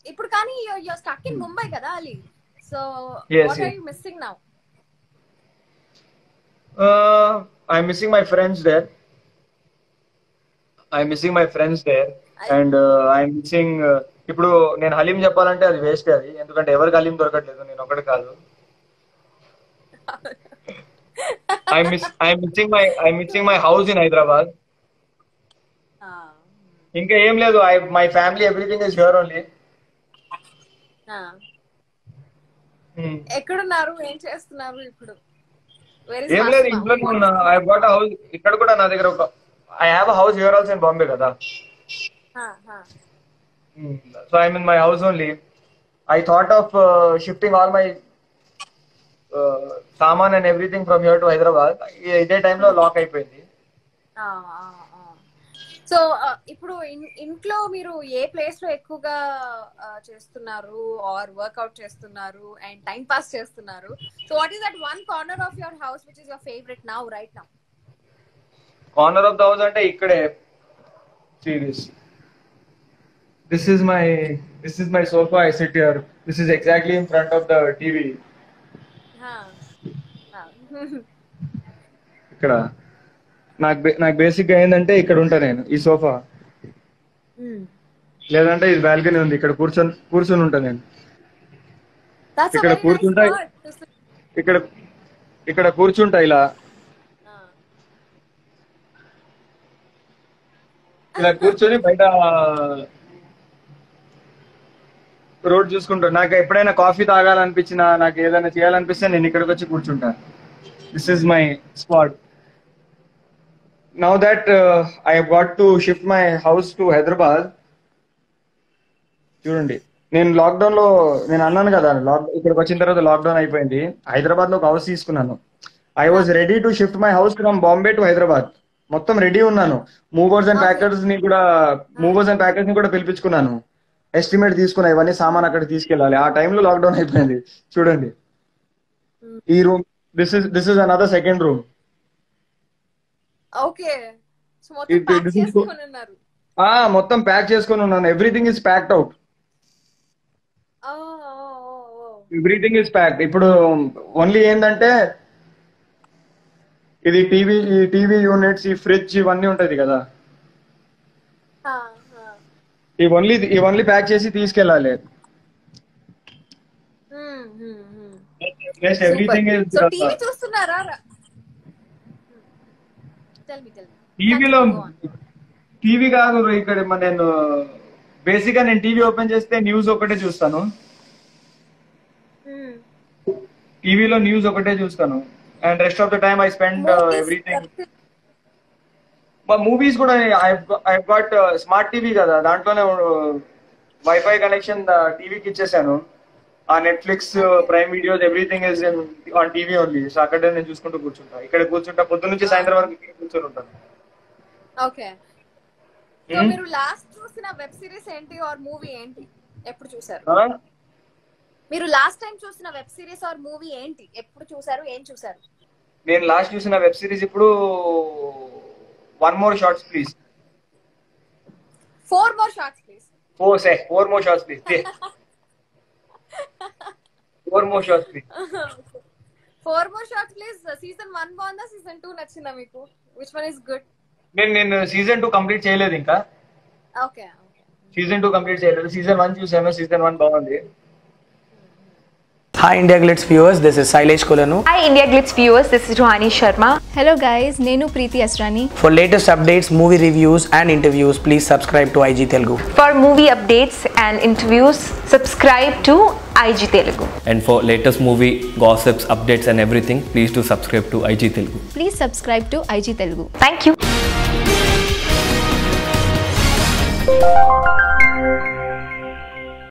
ఇప్పుడు కానీ you're stuck in Mumbai కదా Ali. So what are you missing now? I'm missing my friends there. And I'm missing ఇప్పుడు నేను హలీం చెప్పాలంటే అది వేస్ట్ అది, ఎందుకంటే ఎవరికి హలీం దొరకట్లేదు, నేను ఒకటి కాదు. I'm missing my house in Hyderabad. ఇంకా ఏం లేదు, my family everything is here only. ఎక్కడున్నారు, ఏం చేస్తున్నారు ఇప్పుడు? ఏం లేదు, ఇంట్లోనే ఉన్నా. I have got a house ఇక్కడ కూడా నా దగ్గర ఒక I have a house here also in Bombay కదా. So I'm in my house only. I thought of shifting all my saman and everything from here to Hyderabad. ఇదే టైంలో lock అయిపోయింది. So ఇప్పుడు ఇంట్లో మీరు ఏ ప్లేస్ లో ఎక్కువగా చేస్తున్నారు ఆర్ వర్క్అవుట్ చేస్తున్నారు అండ్ టైం పాస్ చేస్తున్నారు? So what is that one corner of your house which is your favourite now right now? Corner of the house అంటే ఇక్కడే. This is my sofa. I sit here. This is exactly in front of the TV. ఇక్కడ నాకు basic గా ఏంటంటే ఇక్కడ ఉంటా నేను, ఈ సోఫా. లేదంటే ఇది బాల్కనీ ఉంది, ఇక్కడ కూర్చొని ఉంటా నేను. ఇక్కడ కూర్చుంటా ఇలా కూర్చొని బయట రోడ్ చూసుకుంటా. నాకు ఎప్పుడైనా కాఫీ తాగాలనిపించినా, నాకు ఏదైనా చేయాలనిపిస్తే నేను ఇక్కడికి వచ్చి కూర్చుంటా. This is my spot. Now that I have got to shift my house to Hyderabad. చూడండి, నేను లాక్డౌన్ లో నేను అన్నాను కదా, ఇక్కడికి వచ్చిన తర్వాత లాక్డౌన్ అయిపోయింది. హైదరాబాద్ లో ఒక హౌస్ తీసుకున్నాను. I was ready to shift my house from Bombay to Hyderabad. మొత్తం రెడీ ఉన్నాను. మూవర్స్ అండ్ ప్యాకర్స్ ని కూడా పిలిపించుకున్నాను. ఎస్టిమేట్ తీసుకున్నా, ఇవన్నీ సామాన్ అక్కడ తీసుకెళ్ళాలి. ఆ టైంలో లాక్డౌన్ అయిపోయింది. చూడండి, ఈ room, this is another second room. మొత్తం ప్యాక్ చేసుకుని ఉన్నాను. Everything is packed out. Everything is packed. ఇప్పుడు ఓన్లీ ఏంటంటే ఇది టీవీ యూనిట్స్, ఈ ఫ్రిడ్జ్ ఇవన్నీ ఉంటది కదా, ఇవన్నీ ప్యాక్ చేసి తీసుకెళ్ళాలి. టీవీ కాదు ఇక్కడ నేను బేసిక్ గా నేను టీవీ ఓపెన్ చేస్తే న్యూస్ ఒకటే చూస్తాను. టీవీలో న్యూస్ ఒకటే చూస్తాను. And rest of the time I spend everything. But movies kuda I've got smart TV kada, dantlone Wi-Fi connection TV ki ichesanu. Netflix, Prime Videos, everything is on TV only. So akkade nenu chuskuntu kurchunta. Ikkade kurchunta, పొద్దు నుంచి సాయంత్రం వరకు కూర్చొని ఉంటాను. Okay. So మీరు last చూసిన web series ఏంటి or movie ఏంటి, ఎప్పుడు చూసారు? మీరు లాస్ట్ టైం చూసిన వెబ్ సిరీస్ ఆర్ మూవీ ఏంటి, ఎప్పుడు చూసారు, ఏం చూసారు? నేను లాస్ట్ చూసిన వెబ్ సిరీస్ ఇప్పుడు One More Shots Please. 4 More Shots Please. 4 More Shots Please. 4 More Shots Please. 4 More Shots Please. Season 1 బాగుందా, Season 2 నచ్చిందా మీకు? Which one is good? నేను Season 2 కంప్లీట్ చేయలేదు ఇంకా. ఓకే. Season 2 కంప్లీట్ చేయలేదు. Season 1 చూసాను. Season 1 బాగుంది. Hi India Glitz viewers, this is Sailesh Kolanu. Hi India Glitz viewers, this is Rohani Sharma. Hello guys, Nenu Preeti Asrani. For latest updates, movie reviews and interviews, please subscribe to IG Telugu. For movie updates and interviews, subscribe to IG Telugu. And for latest movie gossips, updates and everything, please do subscribe to IG Telugu. Please subscribe to IG Telugu. Thank you.